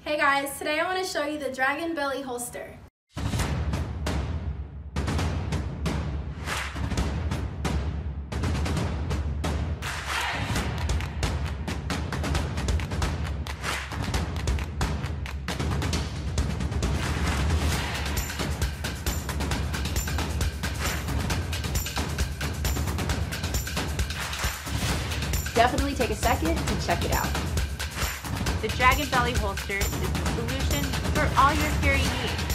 Hey guys, today I want to show you the Dragon Belly holster. Definitely take a second to check it out. The Dragon Belly holster is the solution for all your carry needs.